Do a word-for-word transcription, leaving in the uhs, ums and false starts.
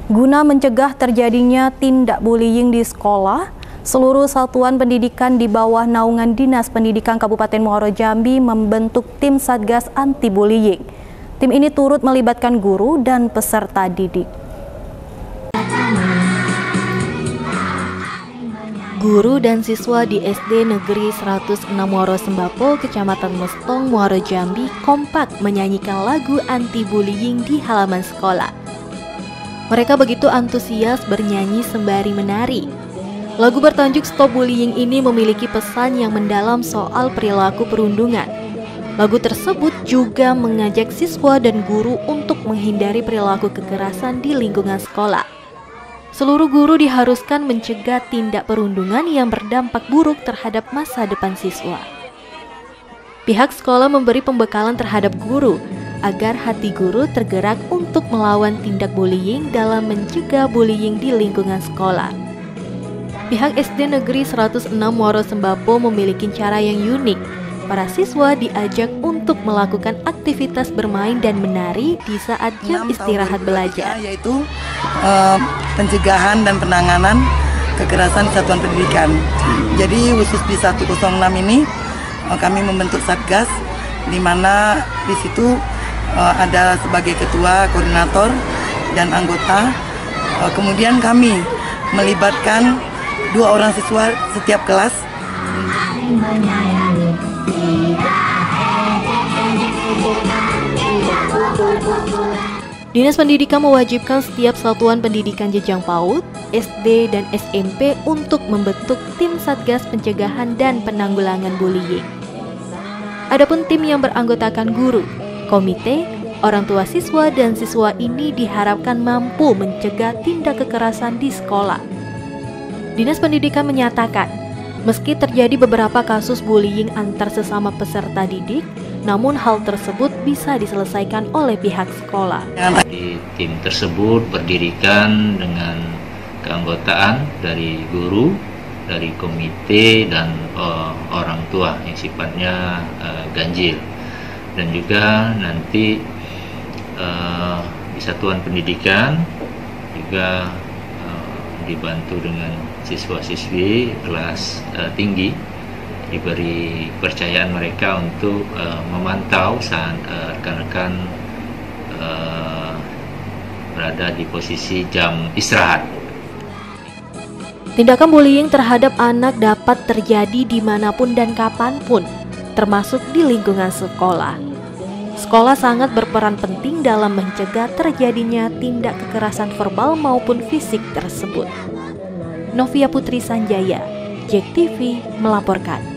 Guna mencegah terjadinya tindak bullying di sekolah, seluruh satuan pendidikan di bawah naungan Dinas Pendidikan Kabupaten Muaro Jambi membentuk tim Satgas Anti Bullying. Tim ini turut melibatkan guru dan peserta didik. Guru dan siswa di S D Negeri seratus enam Muaro Sembako, Kecamatan Mestong, Muaro Jambi kompak menyanyikan lagu anti bullying di halaman sekolah. Mereka begitu antusias bernyanyi sembari menari. Lagu bertajuk Stop Bullying ini memiliki pesan yang mendalam soal perilaku perundungan. Lagu tersebut juga mengajak siswa dan guru untuk menghindari perilaku kekerasan di lingkungan sekolah. Seluruh guru diharuskan mencegah tindak perundungan yang berdampak buruk terhadap masa depan siswa. Pihak sekolah memberi pembekalan terhadap guru agar hati guru tergerak untuk melawan tindak bullying dalam mencegah bullying di lingkungan sekolah. Pihak S D Negeri seratus enam Muaro Sembako memiliki cara yang unik. Para siswa diajak untuk melakukan aktivitas bermain dan menari di saat jam istirahat belajar, yaitu uh, pencegahan dan penanganan kekerasan di satuan pendidikan. Jadi khusus di seratus enam ini uh, kami membentuk Satgas, di mana di situ uh, ada sebagai ketua, koordinator, dan anggota. Uh, kemudian kami melibatkan dua orang siswa setiap kelas. Dinas Pendidikan mewajibkan setiap satuan pendidikan jenjang PAUD, S D, dan S M P untuk membentuk tim Satgas Pencegahan dan Penanggulangan Bullying. Adapun tim yang beranggotakan guru, komite, orang tua siswa, dan siswa ini diharapkan mampu mencegah tindak kekerasan di sekolah. Dinas Pendidikan menyatakan, meski terjadi beberapa kasus bullying antar sesama peserta didik, namun hal tersebut bisa diselesaikan oleh pihak sekolah. Di tim tersebut berdirikan dengan keanggotaan dari guru, dari komite, dan uh, orang tua yang sifatnya uh, ganjil. Dan juga nanti uh, di satuan pendidikan juga uh, dibantu dengan siswa-siswi kelas uh, tinggi, diberi kepercayaan mereka untuk uh, memantau saat uh, rekan-rekan uh, berada di posisi jam istirahat. Tindakan bullying terhadap anak dapat terjadi dimanapun dan kapanpun, termasuk di lingkungan sekolah. Sekolah sangat berperan penting dalam mencegah terjadinya tindak kekerasan verbal maupun fisik tersebut. Novia Putri Sanjaya, J E K T V melaporkan.